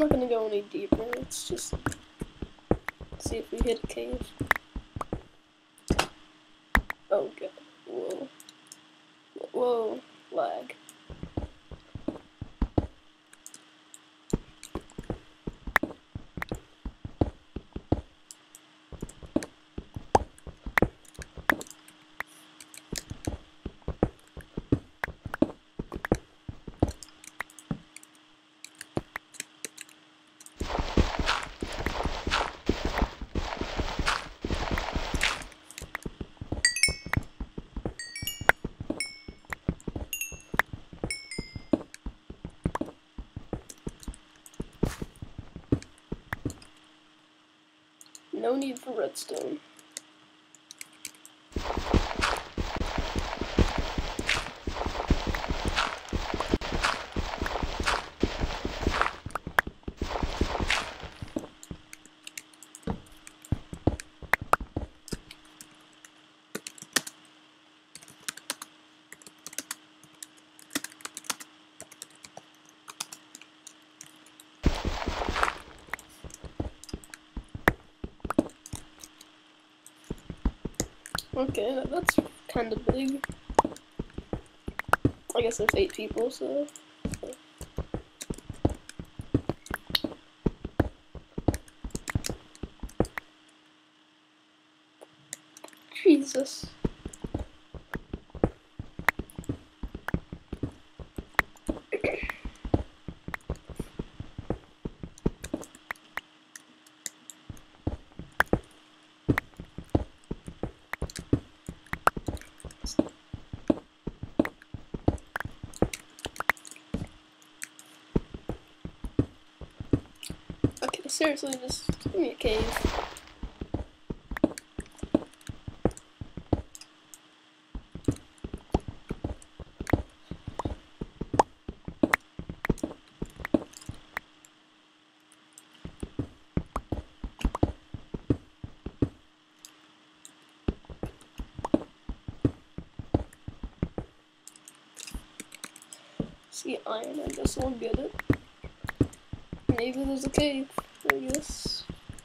not gonna go any deeper. Let's just see if we hit a cave. Oh god. Whoa. Whoa. Lag. No need for redstone. Okay, that's kind of big. I guess there's 8 people, so. Jesus. Okay, seriously, just give me a cave. See iron, I guess we'll get it. Maybe there's a cave, I guess.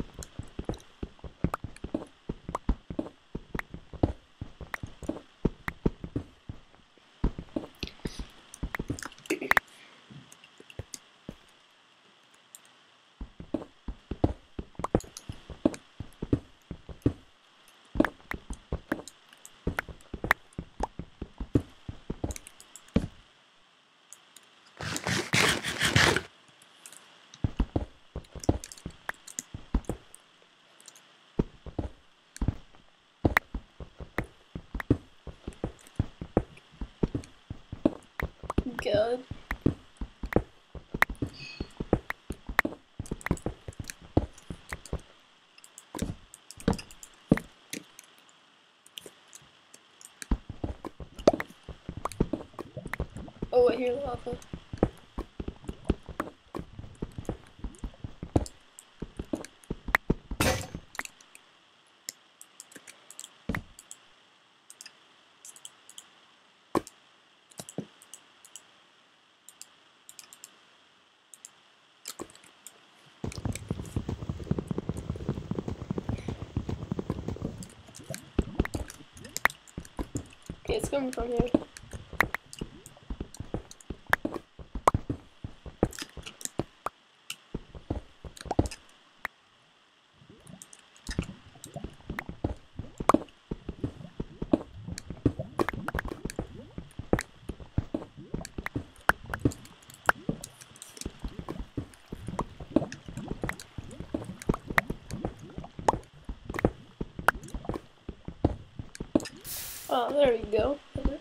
God. Oh, I hear lava. Okay, it's coming from here. Oh, there we go.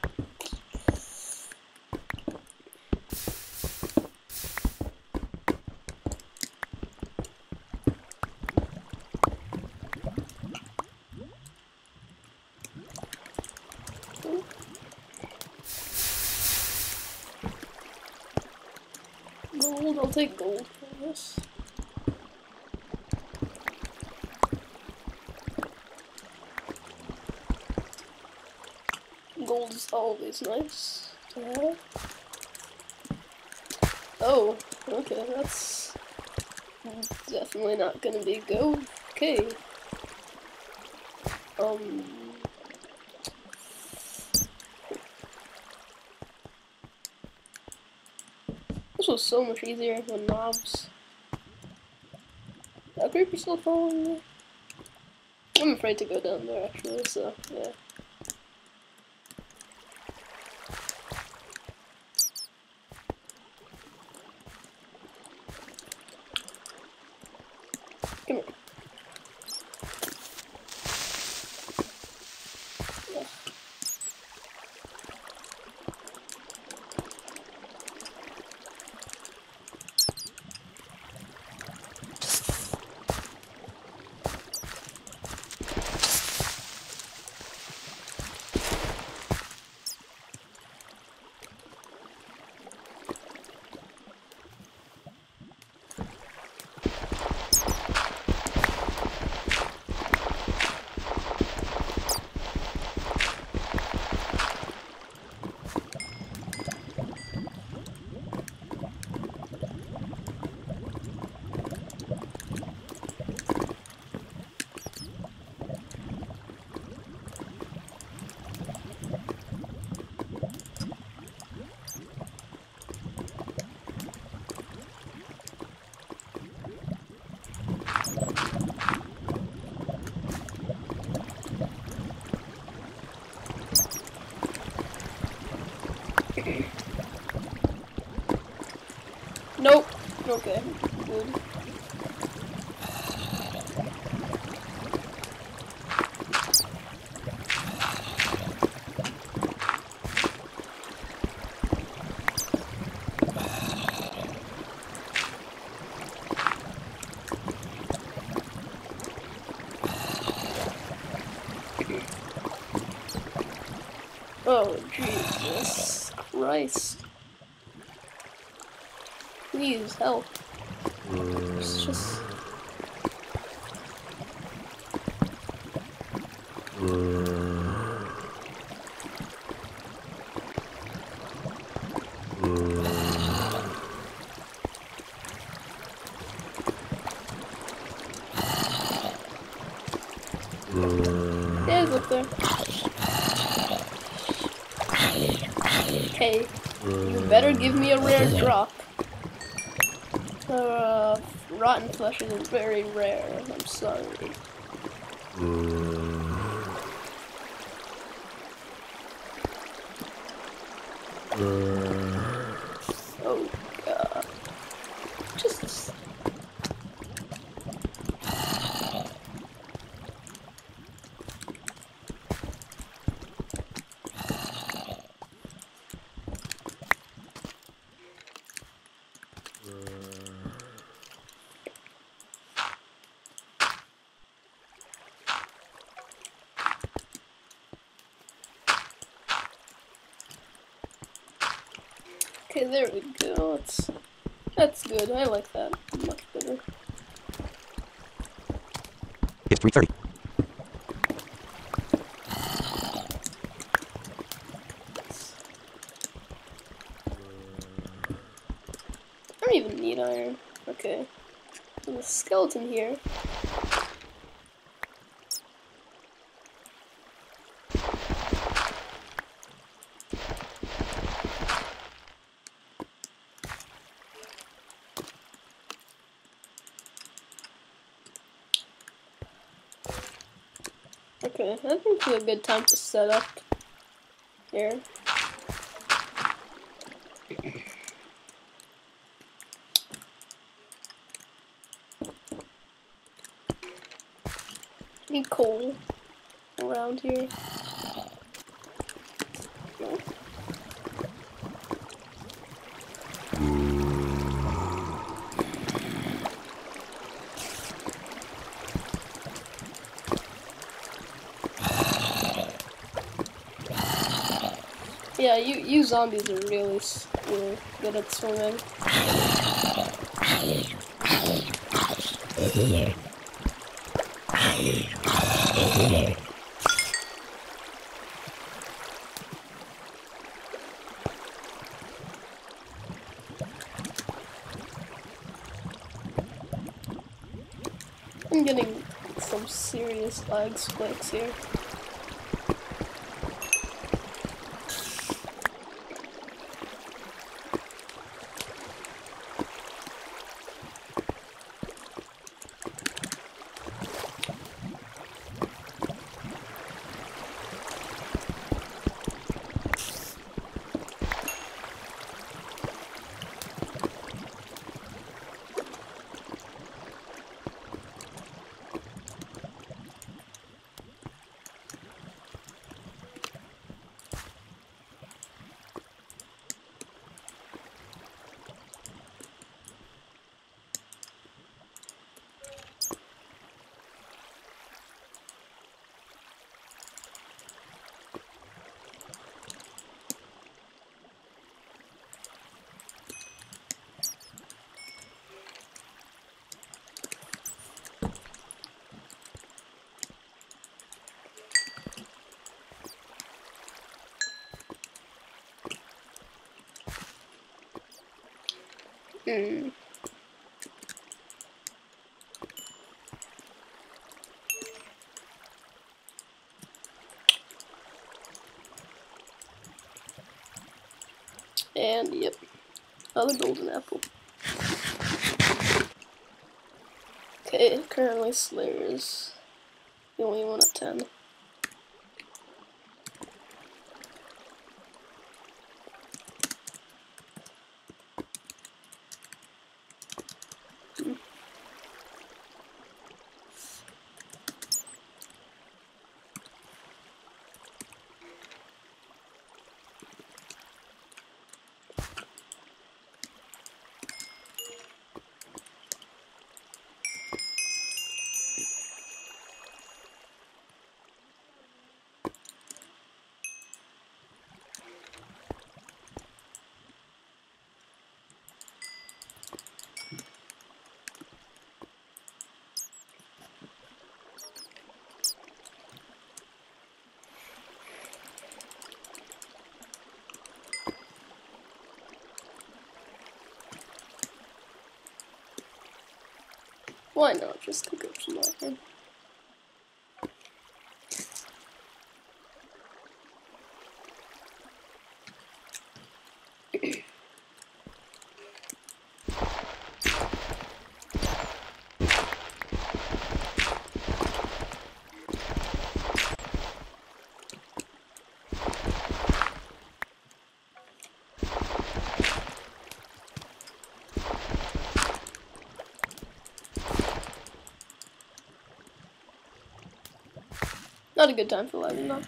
Gold, I'll take gold for this. Gold is always nice to have. Oh, okay, that's Definitely not gonna be go. Okay. This was so much easier than mobs. That creeper still following me? I'm afraid to go down there actually, so yeah. Come here. Yeah. Nope. Okay. Good. Oh, Jesus Christ. Please help. It's just... Yeah, he's up there. Hey, you better give me a rare drop. Rotten flesh is very rare. I'm sorry. Oh god. Just... Okay, there we go. That's good. I like that much better. It's 3:30. I don't even need iron. Okay. There's a skeleton here. Okay, I think it's a good time to set up here. Need coal around here. No. Yeah, you zombies are really good at swimming. I'm getting some serious lag spikes here. Hmm. And yep, another golden apple. Okay, currently Slayer is the only one at 10. Why not just pick up some iron? Not a good time for lagging though.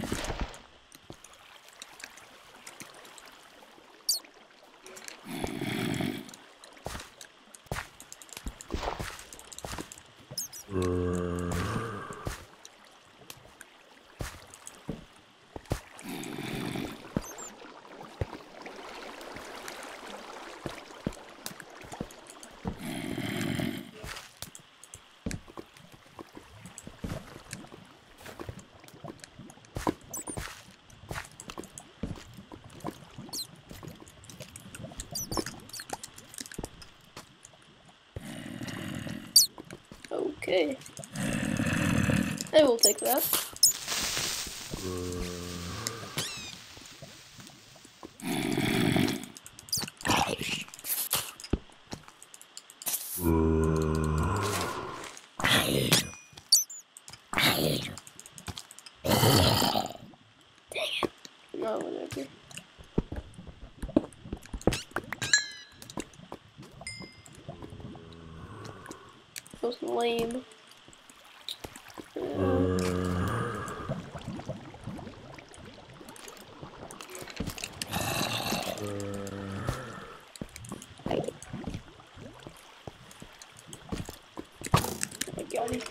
Okay. I will take that. No, whatever. So lame. I got him.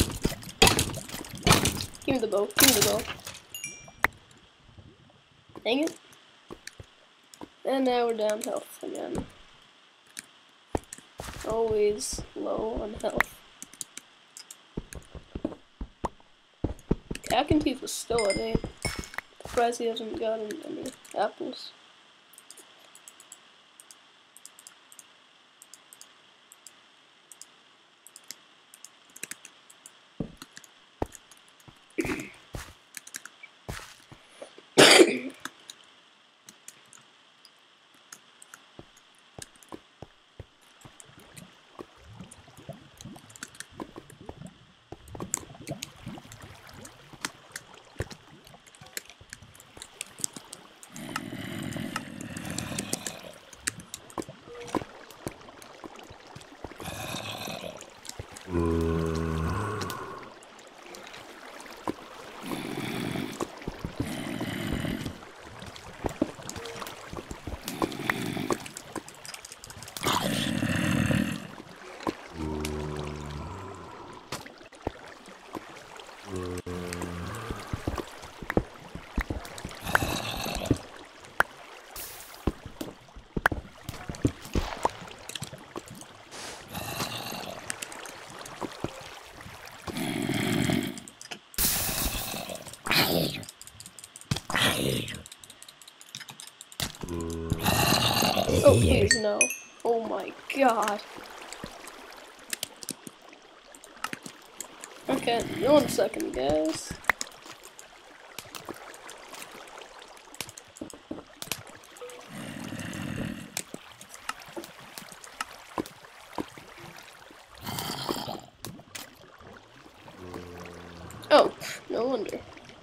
Give me the bow. Give me the bow. Dang it. And now we're down health again. Always low on health. Cack and Teeth was still at 8. Surprised he hasn't gotten any apples. Oh, please, no. Oh my god. Okay, 1 second, guys. Oh, no wonder.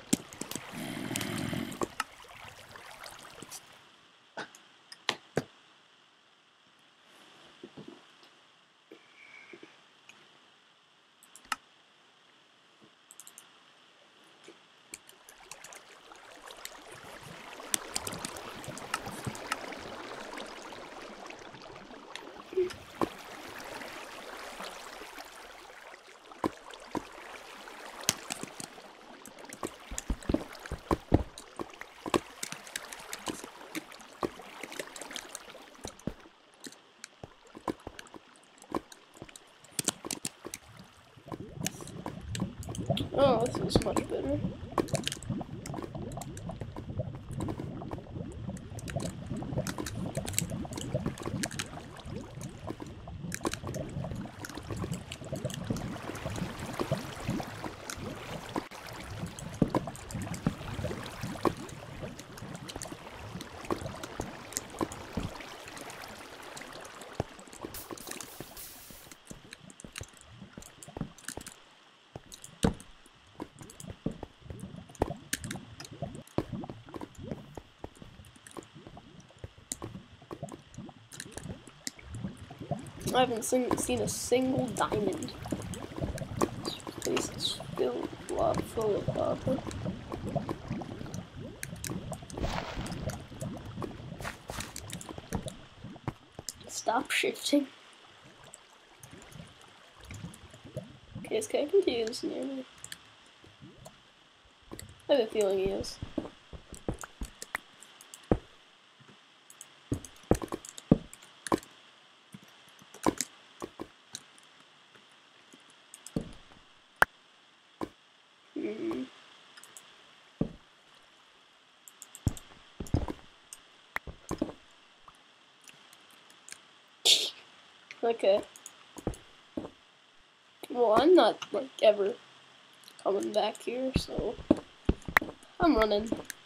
Oh, this is much better. I haven't seen a single diamond. This place is full of lava. Stop shifting. Okay, this guy continues near me. I have a feeling he is. Okay. Well, I'm not, like, ever coming back here, so I'm running.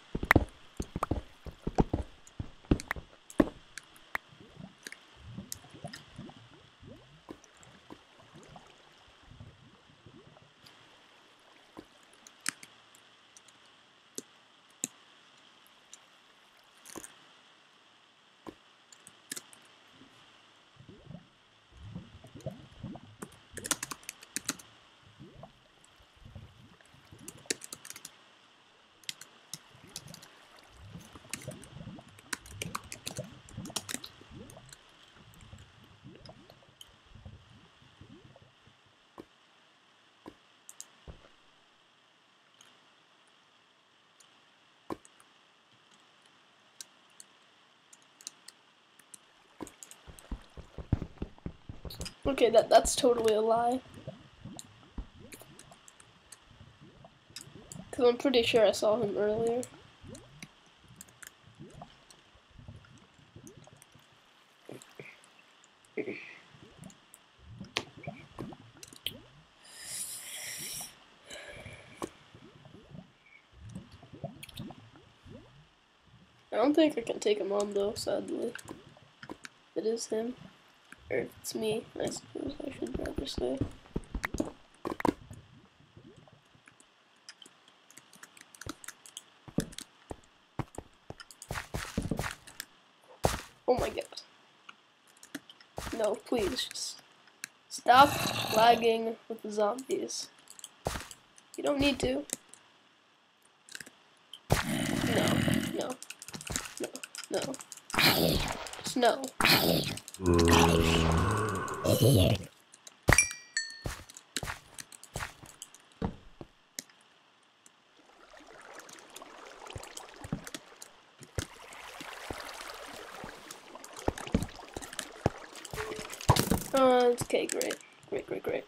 Okay, that's totally a lie. Because I'm pretty sure I saw him earlier. I don't think I can take him on though, sadly. If it is him. Or if it's me, I suppose I should rather say. Oh my god. No, please, just stop lagging with the zombies. You don't need to. No. Just no. Okay, great. Great.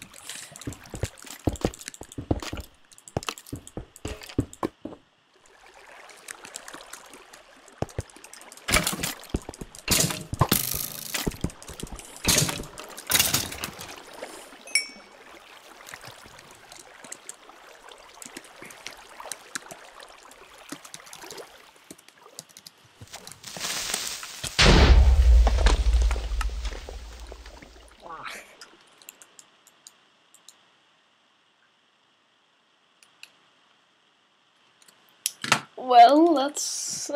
Well, that's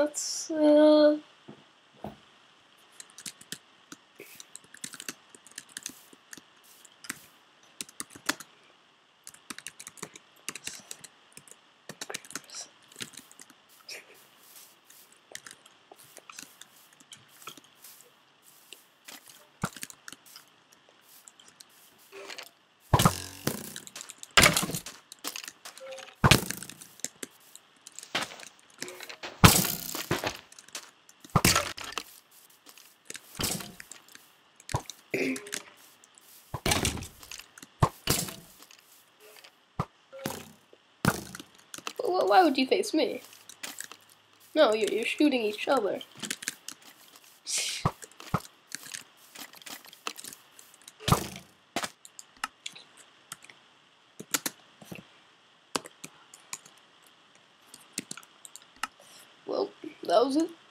why would you face me? No, you're shooting each other. Well, that was it.